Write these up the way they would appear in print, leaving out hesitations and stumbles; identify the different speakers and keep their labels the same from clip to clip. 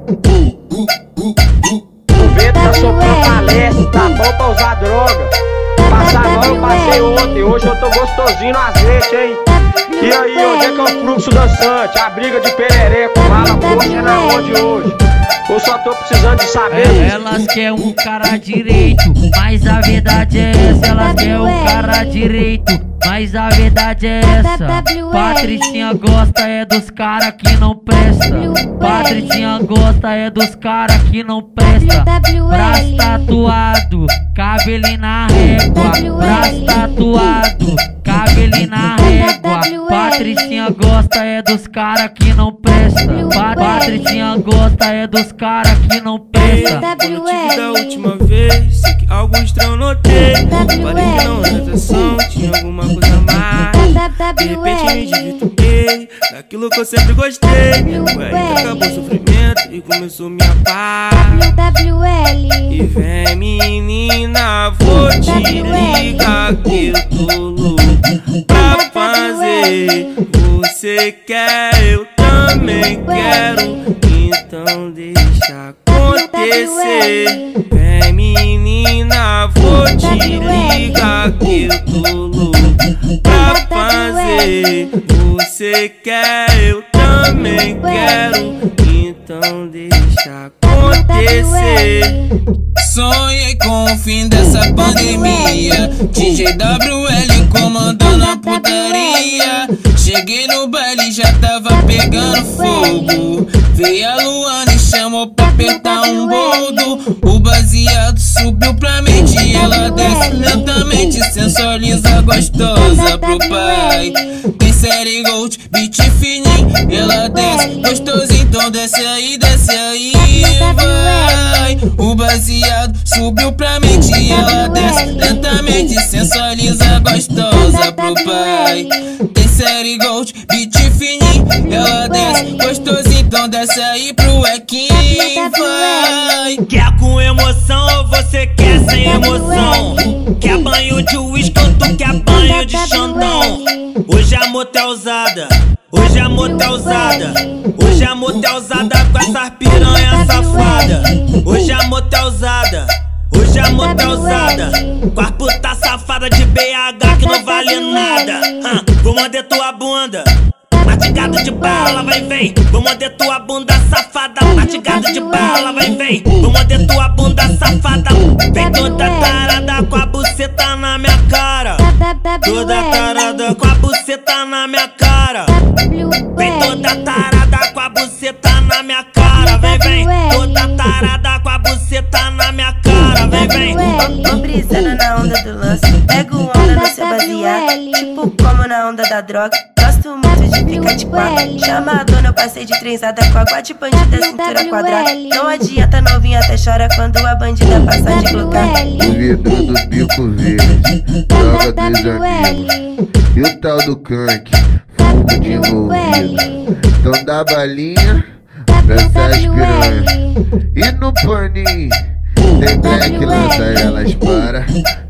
Speaker 1: O vento tá soprando pra leste, tá bom pra usar droga. Passar a mão eu passei ontem, hoje eu tô gostosinho no azeite, hein? E aí, onde é que é o fluxo dançante? A briga de perereco, mala, poxa, é na onde hoje? Eu só tô precisando de saber.
Speaker 2: Elas querem um cara direito, mas a verdade é essa. Elas querem um cara direito, mas a verdade é essa. Patricinha gosta é dos cara que não presta. Patricinha gosta é dos cara que não presta. Braço tatuado, cabelo na régua. Braço tatuado, cabelo na régua. Patricinha gosta é dos cara que não presta. Patricinha gosta é dos cara que não presta.
Speaker 3: Quando eu te vi da última vez, sei que algo estranho notei. Parei que não era atração, tinha alguma coisa a mais. De repente me desvirtuei daquilo que eu sempre gostei. Foi aí que acabou o sofrimento e começou minha paz. E vem menina, vou te ligar que eu tô louco pra fazer. Você quer, eu também quero, então deixa acontecer. Vem menina, vou te ligar que eu tô louco pra fazer. Você quer, eu também quero, então deixa acontecer.
Speaker 4: Sonhei com o fim dessa pandemia, DJ WL comandando a putaria. Cheguei no baile, já tava pegando fogo. Veio a Luana e chamou pra apertar um boldo. O baseado subiu pra mente e ela desce lentamente, sensualiza gostosa pro pai. Tem série Gold, beat fininho, ela desce gostosinho, então desce aí, vai. O baseado subiu pra mente e ela desce lentamente, sensualiza gostosa pro pai. Tem série Gold, beat fininho, ela desce gostosinho, então desce aí pro Equim, vai.
Speaker 5: Quer com emoção ou você quer sem emoção? Quer banho de uísque ou tu quer banho de Xandão? Hoje é motelzada, hoje é motelzada, hoje é motelzada com essas piranha safada. Hoje é motelzada, hoje é motelzada com as puta safada de BH que não vale nada. Vou morder tua bunda, mastigado de bala, vai vem. Vou morder tua bunda safada, mastigado de bala, vai vem. Vou morder tua bunda safada. Vem toda tarada com a buceta na minha cara. Toda tarada com a buceta na minha cara. Vem toda tarada com a buceta na minha cara. Vem, vem. Toda tarada com a buceta na minha cara. Vem, vem.
Speaker 6: Ô brisando na onda do lance, pego onda no seu baseado, tipo como na onda da droga. Gosto muito de ficar de quatro. Chama a dona, eu passei de trenzada com água de bandida, cintura quadrada. Não adianta, novinha até chora quando a bandida passar de lugar.
Speaker 7: O vidro do bico verde, droga dos amigos. E o tal do canque, fumo de envolvido. Então dá balinha pra essas piranha. E no paninho tem black, lança elas para,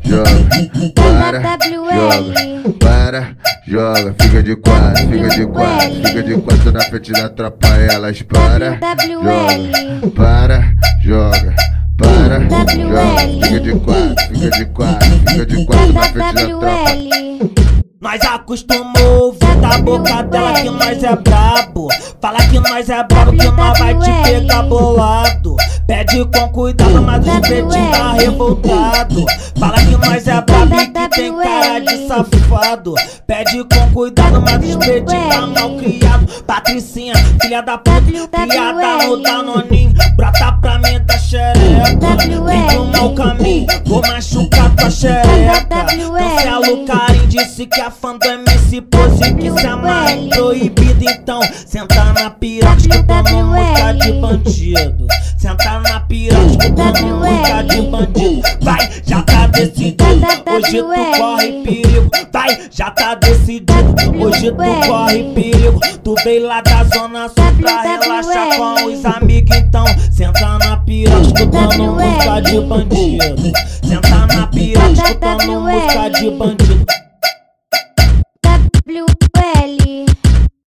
Speaker 7: joga, para, joga, para, joga. Fica de quatro, fica de quatro, fica de quatro na frente da tropa. Elas para, joga, para, joga, para, joga. Fica de quatro, fica de quatro, fica de quatro na frente da tropa.
Speaker 5: Nós acostumou ouvir da boca dela que nós é brabo. Fala que nós é brabo, que nós vai te pegar bolado. Pede com cuidado, mas o pretinho tá revoltado. Fala que nós é brabo e que tem cara de safado. Pede com cuidado, mas os pretinhos tá mal criado. Patricinha, filha da puta, criada no Danoninho. Brota pra mim da xereca, vem pro mau caminho, vou machucar tua xereca. Cancela o carinho, disse que é fã do MC Pose, que se amarra em proibido. Então senta na piroca escutando música de bandido. Senta na piroca escutando música de bandido. Vai, já tá decidido, hoje tu corre perigo. Vai, já tá decidido, hoje tu corre perigo. Tu veio lá da zona sul pra relaxar com os amigos. Então senta na piroca escutando música de bandido. Senta na piroca escutando música de bandido.